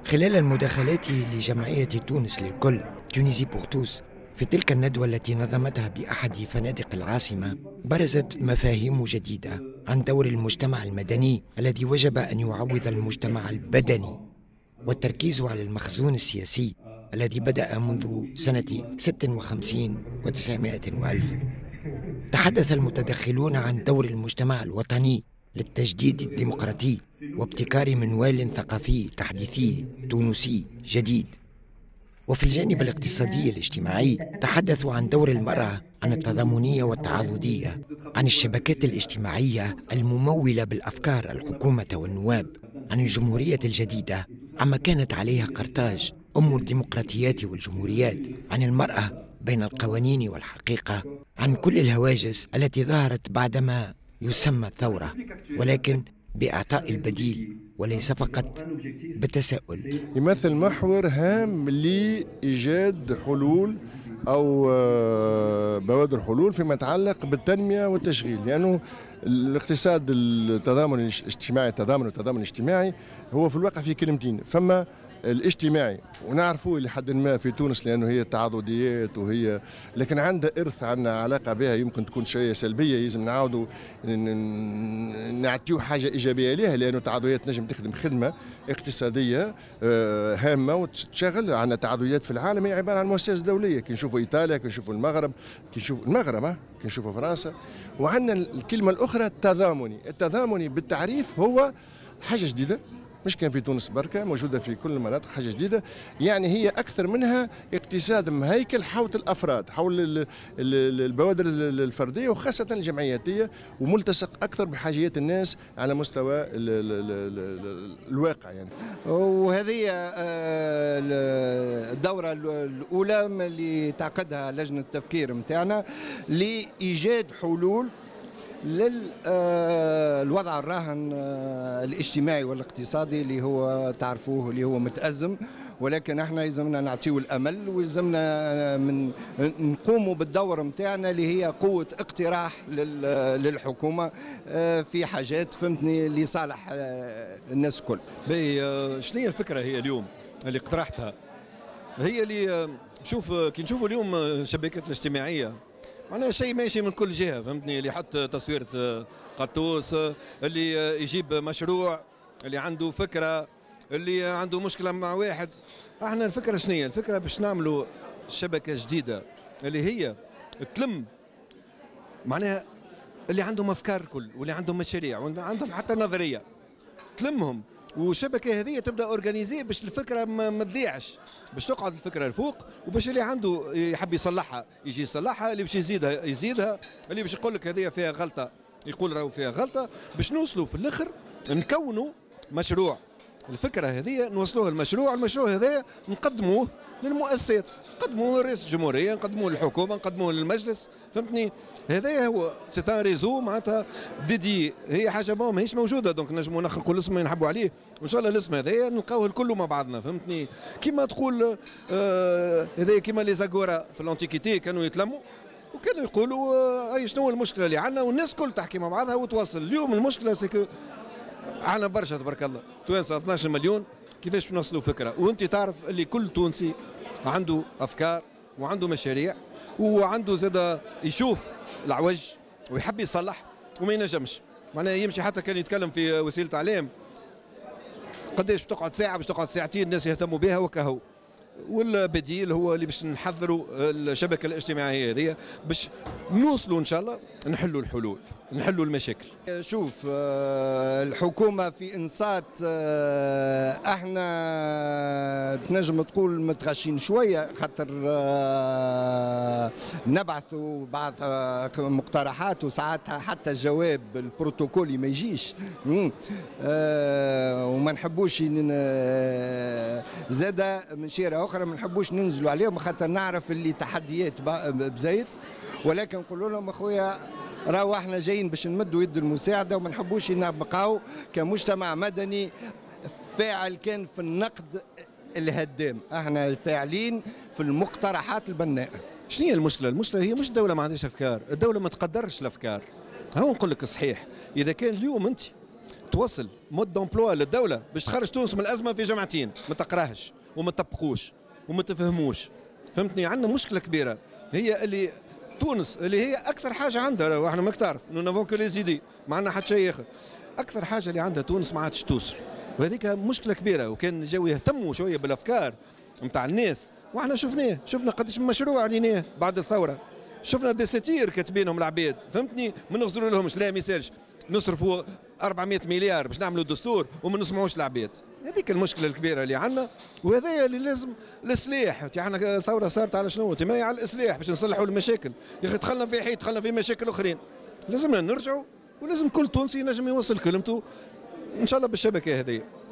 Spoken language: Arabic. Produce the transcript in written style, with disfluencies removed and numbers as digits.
خلال المداخلات لجمعية تونس للكل تونيزي بورتوس في تلك الندوة التي نظمتها بأحد فنادق العاصمة، برزت مفاهيم جديدة عن دور المجتمع المدني الذي وجب أن يعوض المجتمع البدني، والتركيز على المخزون السياسي الذي بدأ منذ سنة 56 و900 وألف. تحدث المتدخلون عن دور المجتمع الوطني للتجديد الديمقراطي وابتكار منوال ثقافي تحديثي تونسي جديد. وفي الجانب الاقتصادي الاجتماعي تحدثوا عن دور المرأة، عن التضامنية والتعاضدية، عن الشبكات الاجتماعية الممولة بالأفكار الحكومة والنواب، عن الجمهورية الجديدة عما كانت عليها قرطاج أم الديمقراطيات والجمهوريات، عن المرأة بين القوانين والحقيقة، عن كل الهواجس التي ظهرت بعدما يسمى الثورة، ولكن بإعطاء البديل وليس فقط بالتساؤل. يمثل محور هام لإيجاد حلول أو بوادر حلول فيما يتعلق بالتنمية والتشغيل، لأنه الاقتصاد التضامن الاجتماعي، التضامن الاجتماعي هو في الواقع في كلمتين، فما الاجتماعي ونعرفوه لحد ما في تونس لأنه هي تعاضديات وهي لكن عندها إرث، عندنا علاقة بها يمكن تكون شوية سلبية، لازم نعاودوا نعطيو حاجة إيجابية لها، لأنه التعاضديات نجم تخدم خدمة اقتصادية هامة وتشغل. عندنا تعاضديات في العالم هي عبارة عن مؤسسات دولية، كي نشوفوا إيطاليا، كي نشوفوا المغرب، كي نشوفوا فرنسا. وعندنا الكلمة الأخرى التضامني بالتعريف هو حاجة جديدة، مش كان في تونس بركة، موجودة في كل المناطق، حاجة جديدة. يعني هي أكثر منها اقتصاد مهيكل حول الأفراد، حول البوادر الفردية وخاصة الجمعياتية، وملتصق أكثر بحاجيات الناس على مستوى الواقع يعني. وهذه الدورة الأولى اللي تعقدها لجنة التفكير متاعنا لإيجاد حلول للوضع الراهن الاجتماعي والاقتصادي اللي هو تعرفوه اللي هو متأزم، ولكن احنا يلزمنا نعطيو الامل ويلزمنا نقوموا بالدور متاعنا اللي هي قوه اقتراح للحكومه في حاجات فهمتني لصالح الناس الكل. شنو هي الفكره هي اليوم اللي اقترحتها؟ هي اللي كي نشوفوا اليوم الشبكات الاجتماعيه معناها شيء ماشي من كل جهه، فهمتني، اللي يحط تصويره قطوس، اللي يجيب مشروع، اللي عنده فكره، اللي عنده مشكله مع واحد. احنا الفكره شنو هي؟ الفكره باش نعملوا شبكه جديده اللي هي تلم معناها اللي عندهم افكار الكل واللي عندهم مشاريع وعندهم حتى نظريه، تلمهم، والشبكه هذه تبدا اورجانيزي باش الفكره ما تضيعش، باش تقعد الفكره الفوق، وباش اللي عنده يحب يصلحها يجي يصلحها، اللي باش يزيدها، اللي باش يقول لك هذه فيها غلطه يقول راهو فيها غلطه، باش نوصلوا في الاخر نكونوا مشروع. الفكره هذه نوصلوها المشروع هذا نقدموه للمؤسسات، نقدموه لرئيس الجمهوريه، نقدموه للحكومه، نقدموه للمجلس، فهمتني. هذا هو سيتان ريزو معناتها ديدي، هي حاجه ماهيش موجوده، دونك نجموا نخلقوا الاسم اللي نحبوا عليه، وان شاء الله الاسم هذايا نلقاوه الكل مع بعضنا، فهمتني. كيما تقول هذايا كيما لي زاغورا في الانتيكيتي كانوا يتلموا وكانوا يقولوا اي شنو المشكله اللي عندنا، والناس الكل تحكي مع بعضها وتواصل. اليوم المشكله سيكو احنا برشا تبارك الله توانسه 12 مليون، كيفاش نوصلوا فكره؟ وانت تعرف اللي كل تونسي عنده افكار وعنده مشاريع وعنده زاد يشوف العوج ويحب يصلح وما ينجمش، معناها يمشي حتى كان يتكلم في وسيله اعلام قداش بتقعد ساعه، باش تقعد ساعتين الناس يهتموا بها وكهو. والبديل هو اللي باش نحضروا الشبكه الاجتماعيه هذه باش نوصلوا ان شاء الله نحلوا الحلول، نحلوا المشاكل. شوف الحكومه في انصات احنا تنجم تقول متغشين شويه، خاطر نبعثوا بعض مقترحات وساعتها حتى الجواب البروتوكولي ما يجيش، وما نحبوش زاده من شيره اخرى ما نحبوش ننزلوا عليهم، خاطر نعرف اللي تحديات بزايد، ولكن نقول لهم اخويا راهو احنا جايين باش نمدوا يد المساعده، وما نحبوش نبقاو كمجتمع مدني فاعل كان في النقد الهدام، احنا فاعلين في المقترحات البناءه. شنو هي المشكله؟ المشكله هي مش الدوله ما عندهاش افكار، الدوله ما تقدرش الافكار. هو نقول لك صحيح، اذا كان اليوم انت توصل مود دومبلوا للدوله باش تخرج تونس من الازمه في جمعتين ما تقراهش وما تطبقوش وما تفهموش. فهمتني؟ عندنا مشكله كبيره هي اللي تونس اللي هي اكثر حاجه عندها، واحنا ماك تعرف نو نافون كو لي زيدي، ما عندنا حتى شيء اخر. اكثر حاجه اللي عندها تونس ما عادش توصل، وهذيك مشكله كبيره. وكان جاوا يهتموا شويه بالافكار نتاع الناس، واحنا شفنا قداش من مشروع عليناه بعد الثوره، شفنا دساتير كاتبينهم العباد. فهمتني؟ ما نغزروا لهمش، لا ما يسالش نصرفوا 400 مليار باش نعملوا دستور وما نسمعوش العباد. هذيك المشكله الكبيره اللي عندنا، وهذا اللي لازم الاصلاح. احنا الثوره صارت على شنو؟ ما هي على الاصلاح باش نصلحوا المشاكل. يا اخي دخلنا في حيط، دخلنا في مشاكل اخرين، لازمنا نرجعوا، ولازم كل تونسي ينجم يوصل كلمته ان شاء الله بالشبكه هذه.